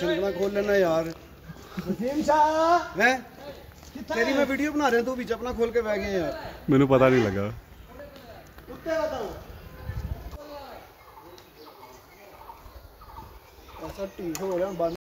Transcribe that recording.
चंदना खोल लेना यार। हैं तेरी मैं वीडियो बना रहा, तू बीच अपना खोल के बह गया यार। मैंने पता नहीं लगा। ऐसा ठीक हो रहा है।